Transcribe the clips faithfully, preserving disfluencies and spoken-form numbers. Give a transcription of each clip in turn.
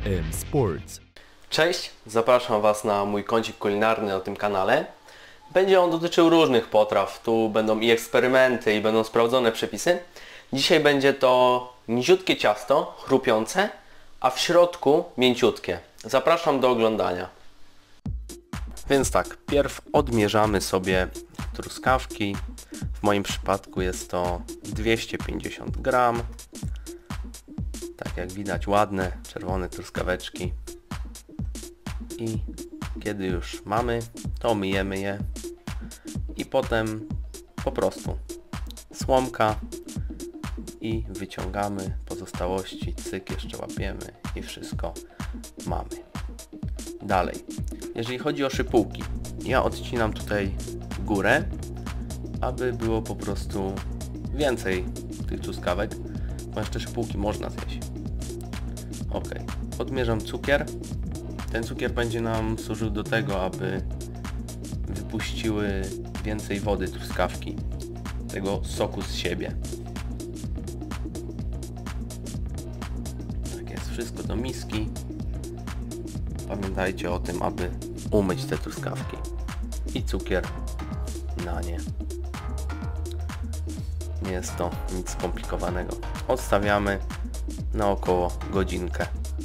M Sports. Cześć, zapraszam Was na mój kącik kulinarny na tym kanale. Będzie on dotyczył różnych potraw, tu będą i eksperymenty, i będą sprawdzone przepisy. Dzisiaj będzie to niziutkie ciasto, chrupiące, a w środku mięciutkie. Zapraszam do oglądania. Więc tak, pierw odmierzamy sobie truskawki. W moim przypadku jest to dwieście pięćdziesiąt gram. Tak jak widać, ładne, czerwone truskaweczki. I kiedy już mamy, to myjemy je i potem po prostu słomka i wyciągamy pozostałości, cyk, jeszcze łapiemy i wszystko mamy. Dalej, jeżeli chodzi o szypułki, ja odcinam tutaj górę, aby było po prostu więcej tych truskawek, ponieważ te szypułki można zjeść. Ok, odmierzam cukier. Ten cukier będzie nam służył do tego, aby wypuściły więcej wody truskawki, tego soku z siebie. Tak jest, wszystko do miski. Pamiętajcie o tym, aby umyć te truskawki. I cukier na nie. Nie jest to nic skomplikowanego. Odstawiamy na około godzinkę.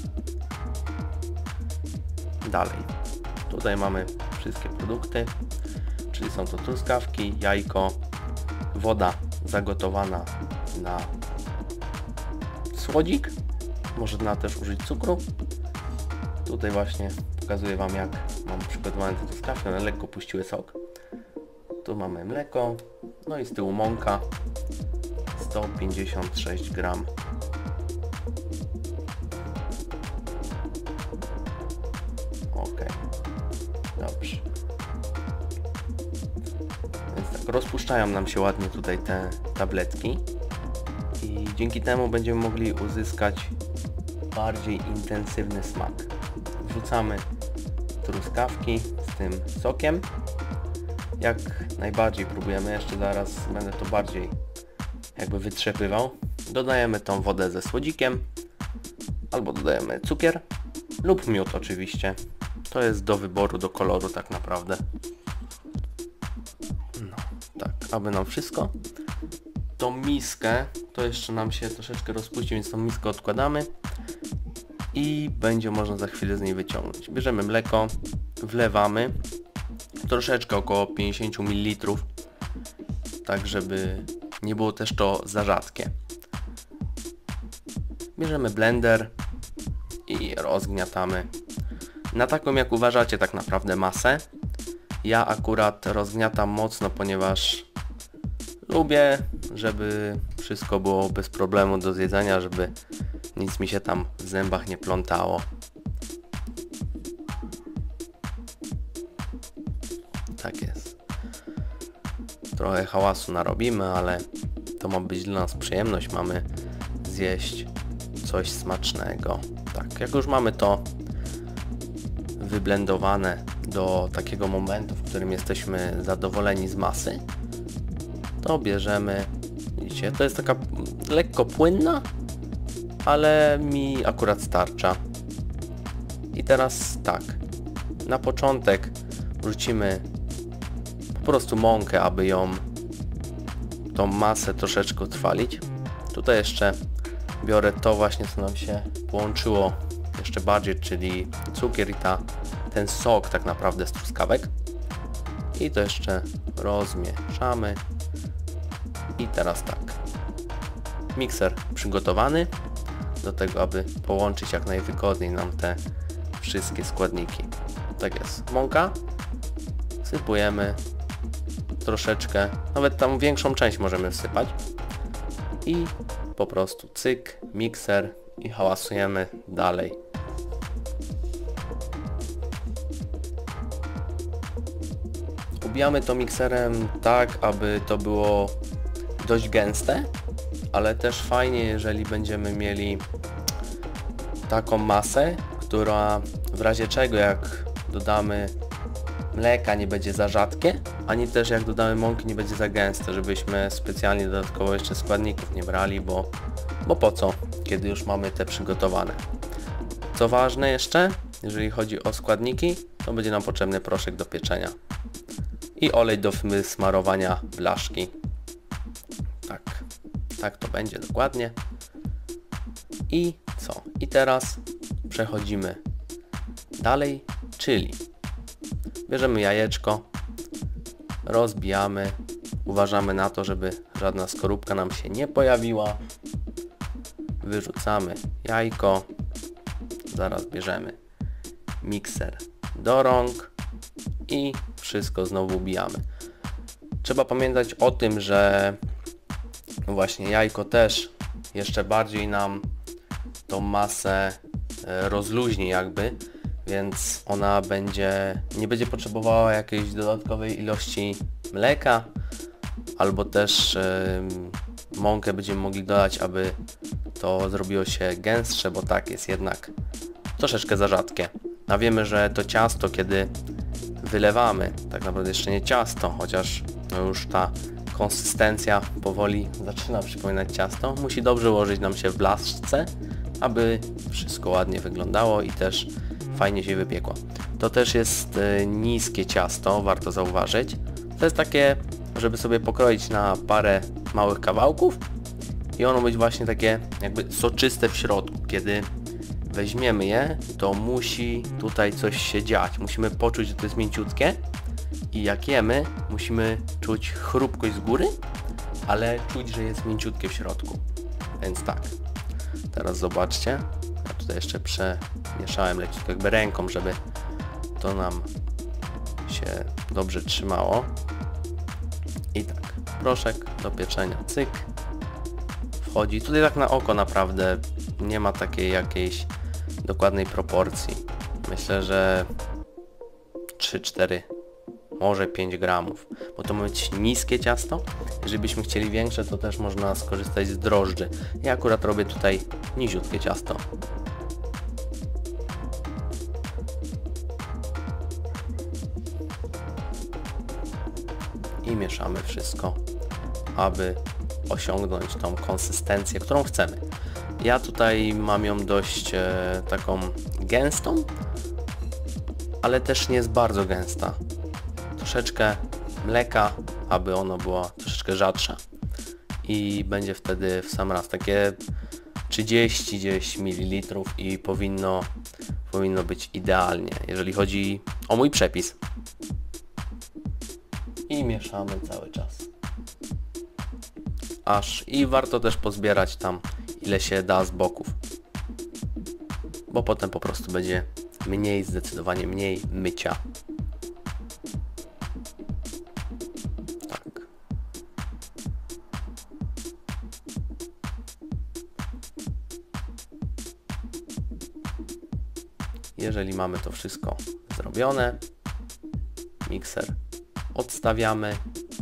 Dalej, tutaj mamy wszystkie produkty, czyli są to truskawki, jajko, woda zagotowana na słodzik, można też użyć cukru. Tutaj właśnie pokazuję Wam, jak mam przygotowane te truskawki, one lekko puściły sok. Tu mamy mleko, no i z tyłu mąka, sto pięćdziesiąt sześć gram. Ok, dobrze. Więc tak, rozpuszczają nam się ładnie tutaj te tabletki i dzięki temu będziemy mogli uzyskać bardziej intensywny smak. Wrzucamy truskawki z tym sokiem. Jak najbardziej próbujemy, jeszcze zaraz będę to bardziej jakby wytrzepywał. Dodajemy tą wodę ze słodzikiem, albo dodajemy cukier lub miód oczywiście. To jest do wyboru, do koloru tak naprawdę. No, tak, aby nam wszystko. Tą miskę, to jeszcze nam się troszeczkę rozpuści, więc tą miskę odkładamy i będzie można za chwilę z niej wyciągnąć. Bierzemy mleko, wlewamy troszeczkę, około pięćdziesiąt mililitrów, tak żeby nie było też to za rzadkie. Bierzemy blender i rozgniatamy na taką, jak uważacie, tak naprawdę masę. Ja akurat rozgniatam mocno, ponieważ lubię, żeby wszystko było bez problemu do zjedzenia, żeby nic mi się tam w zębach nie plątało. Tak jest. Trochę hałasu narobimy, ale to ma być dla nas przyjemność. Mamy zjeść coś smacznego. Tak, jak już mamy to wyblendowane do takiego momentu, w którym jesteśmy zadowoleni z masy, to bierzemy, widzicie, to jest taka lekko płynna, ale mi akurat starcza. I teraz tak, na początek wrzucimy po prostu mąkę, aby ją, tą masę troszeczkę utrwalić. Tutaj jeszcze biorę to właśnie, co nam się połączyło jeszcze bardziej, czyli cukier i ta, ten sok tak naprawdę z truskawek. I to jeszcze rozmieszamy. I teraz tak, mikser przygotowany do tego, aby połączyć jak najwygodniej nam te wszystkie składniki. Tak jest, mąka, wsypujemy troszeczkę, nawet tam większą część możemy wsypać i po prostu cyk, mikser i hałasujemy dalej. Ubijamy to mikserem tak, aby to było dość gęste, ale też fajnie, jeżeli będziemy mieli taką masę, która w razie czego, jak dodamy mleka, nie będzie za rzadkie, ani też jak dodamy mąki, nie będzie za gęste, żebyśmy specjalnie dodatkowo jeszcze składników nie brali, bo, bo po co, kiedy już mamy te przygotowane. Co Co ważne jeszcze, jeżeli chodzi o składniki, to będzie nam potrzebny proszek do pieczenia i olej do wysmarowania blaszki. Tak, tak to będzie dokładnie. I co? I teraz przechodzimy dalej, czyli bierzemy jajeczko, rozbijamy, uważamy na to, żeby żadna skorupka nam się nie pojawiła. Wyrzucamy jajko, zaraz bierzemy mikser do rąk i wszystko znowu ubijamy. Trzeba pamiętać o tym, że właśnie jajko też jeszcze bardziej nam tą masę rozluźni jakby, więc ona będzie, nie będzie potrzebowała jakiejś dodatkowej ilości mleka, albo też yy, mąkę będziemy mogli dodać, aby to zrobiło się gęstsze, bo tak jest jednak troszeczkę za rzadkie. A wiemy, że to ciasto, kiedy wylewamy, tak naprawdę jeszcze nie ciasto, chociaż no już ta konsystencja powoli zaczyna przypominać ciasto, musi dobrze ułożyć nam się w blaszce, aby wszystko ładnie wyglądało i też fajnie się wypiekło. To też jest y, niskie ciasto, warto zauważyć. To jest takie, żeby sobie pokroić na parę małych kawałków i ono być właśnie takie jakby soczyste w środku. Kiedy weźmiemy je, to musi tutaj coś się dziać. Musimy poczuć, że to jest mięciutkie i jak jemy, musimy czuć chrupkość z góry, ale czuć, że jest mięciutkie w środku. Więc tak. Teraz zobaczcie. Ja tutaj jeszcze przemieszałem leciutko jakby ręką, żeby to nam się dobrze trzymało. I tak. Proszek do pieczenia. Cyk. Wchodzi. Tutaj tak na oko naprawdę nie ma takiej jakiejś dokładnej proporcji. Myślę, że trzy cztery, może pięć gramów, bo to ma być niskie ciasto. Jeżeli byśmy chcieli większe, to też można skorzystać z drożdży. Ja akurat robię tutaj niziutkie ciasto. I mieszamy wszystko, aby osiągnąć tą konsystencję, którą chcemy. Ja tutaj mam ją dość e, taką gęstą, ale też nie jest bardzo gęsta. Troszeczkę mleka, aby ono było troszeczkę rzadsze. I będzie wtedy w sam raz takie trzydzieści gdzieś mililitrów i powinno, powinno być idealnie, jeżeli chodzi o mój przepis. I mieszamy cały czas. Aż i warto też pozbierać tam ile się da z boków, bo potem po prostu będzie mniej, zdecydowanie mniej mycia. Tak. Jeżeli mamy to wszystko zrobione, mikser odstawiamy.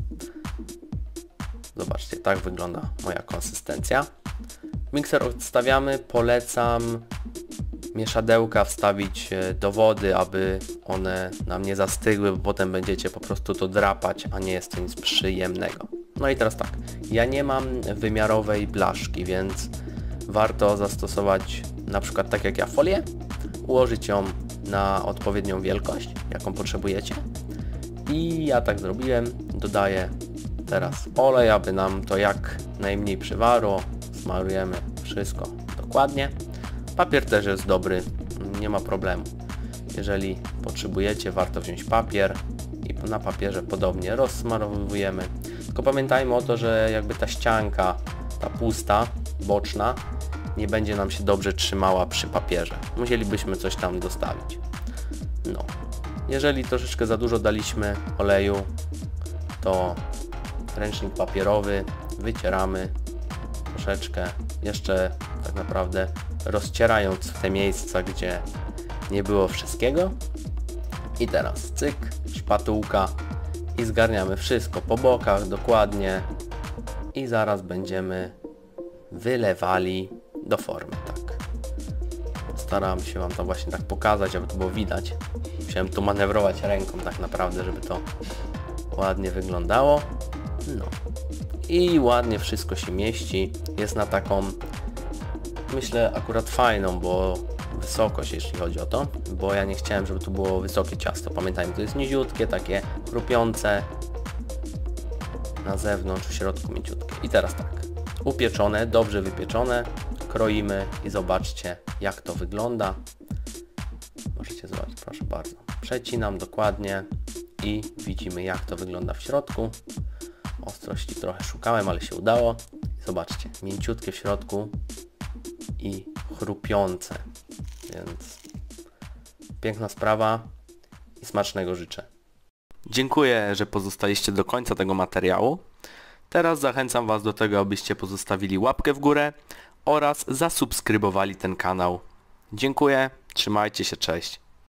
Zobaczcie, tak wygląda moja konsystencja. Mikser odstawiamy, polecam mieszadełka wstawić do wody, aby one nam nie zastygły, bo potem będziecie po prostu to drapać, a nie jest to nic przyjemnego. No i teraz tak, ja nie mam wymiarowej blaszki, więc warto zastosować na przykład tak jak ja folię, ułożyć ją na odpowiednią wielkość, jaką potrzebujecie. I ja tak zrobiłem, dodaję teraz olej, aby nam to jak najmniej przywarło. Smarujemy wszystko dokładnie. Papier też jest dobry, nie ma problemu. Jeżeli potrzebujecie, warto wziąć papier i na papierze podobnie rozsmarowujemy. Tylko pamiętajmy o to, że jakby ta ścianka, ta pusta, boczna, nie będzie nam się dobrze trzymała przy papierze. Musielibyśmy coś tam dostawić. No. Jeżeli troszeczkę za dużo daliśmy oleju, to ręcznik papierowy wycieramy troszeczkę, jeszcze tak naprawdę rozcierając w te miejsca, gdzie nie było wszystkiego. I teraz cyk, szpatułka i zgarniamy wszystko po bokach dokładnie i zaraz będziemy wylewali do formy, tak. Staram się Wam to właśnie tak pokazać, aby to było widać. Musiałem tu manewrować ręką tak naprawdę, żeby to ładnie wyglądało. No. I ładnie wszystko się mieści. Jest na taką, myślę, akurat fajną, bo wysokość, jeśli chodzi o to, bo ja nie chciałem, żeby to było wysokie ciasto. Pamiętajmy, to jest niziutkie, takie chrupiące, na zewnątrz, w środku mięciutkie. I teraz tak, upieczone, dobrze wypieczone, kroimy i zobaczcie, jak to wygląda. Możecie zobaczyć, proszę bardzo. Przecinam dokładnie i widzimy, jak to wygląda w środku. Ostrości trochę szukałem, ale się udało. Zobaczcie, mięciutkie w środku i chrupiące, więc piękna sprawa i smacznego życzę. Dziękuję, że pozostaliście do końca tego materiału. Teraz zachęcam Was do tego, abyście pozostawili łapkę w górę oraz zasubskrybowali ten kanał. Dziękuję, trzymajcie się, cześć.